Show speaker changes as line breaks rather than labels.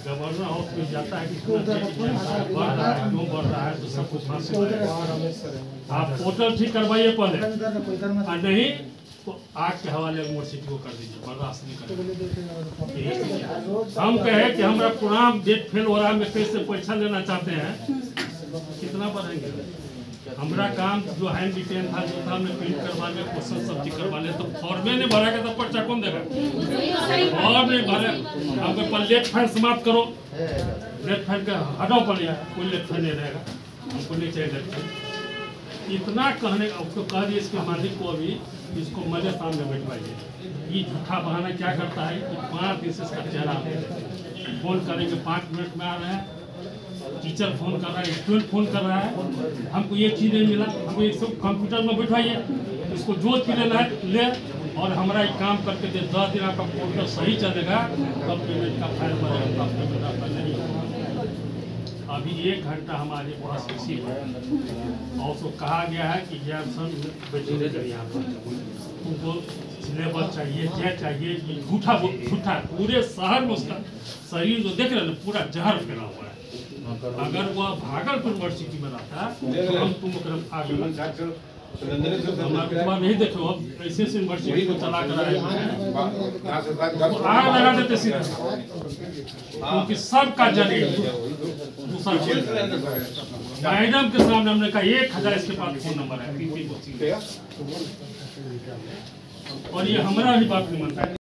Governor house में जाता है कि बढ़ रहा है क्यों बढ़ रहा है, तो सब कुछ वहाँ से आप पोर्टल ठीक करवाइए पहले, और नहीं तो आग के हवाले यूनिवर्सिटी को कर दीजिए, बर्दाश्त नहीं करेंगे। हम कहे कि हमारा प्रोग्राम डेट फेल हो रहा है, हम कैसे परीक्षा लेना चाहते हैं, कितना बढ़ेंगे। हमारा काम जो हैंड रिटेन था, जो था हमने प्रिंट करवा ले, क्वेश्चन सब ठीक करवा ले, तो फॉर्मे नहीं भरेगा तो पर्चा कौन देगा? और नहीं भरे, आपके पर लेट फाइल समाप्त करो, लेट फाइल का हटाओ पड़ गया, कोई लेट फाइल नहीं रहेगा, हमको नहीं चाहिए लेट फाइल। इतना कहने का उसको कह दिए, इसके मालिक को अभी इसको मेरे सामने बैठवाइए। ये झूठा बहाना क्या करता है कि 5 दिन से इसका चेहरा फोन करेंगे 5 मिनट में आ रहे हैं, टीचर फोन कर रहा है, स्टूडेंट फोन कर रहा है, हमको ये चीज़ नहीं मिला, हमको ये सब कंप्यूटर में बैठाइए, इसको जो चीज़ लेना है ले, और हमारा एक काम करके दे, 10 दिन आपका पोर्टल सही चलेगा तब पेमेंट का फाइल बनेगा, पेमेंट आपका नहीं होगा। अभी 1 घंटा हमारे पास इसी है, और उसको कहा गया है कि जैमसन बैठे यहाँ पर उनको सिलेबस चाहिए, क्या चाहिए, झूठा पूरे शहर में उसका शरीर जो देख रहे हैं पूरा जहर फैला हुआ है। अगर वह भागलपुर यूनिवर्सिटी में रहता तो हम तुम आगे नहीं देखो, अब ऐसे यूनिवर्सिटी को चला कर आग लगा देते सीधा, क्योंकि सबका जरिए मैडम के सामने हमने कहा 1000 इसके पास फोन नंबर है, और ये हमारा भी बात नहीं मानता है।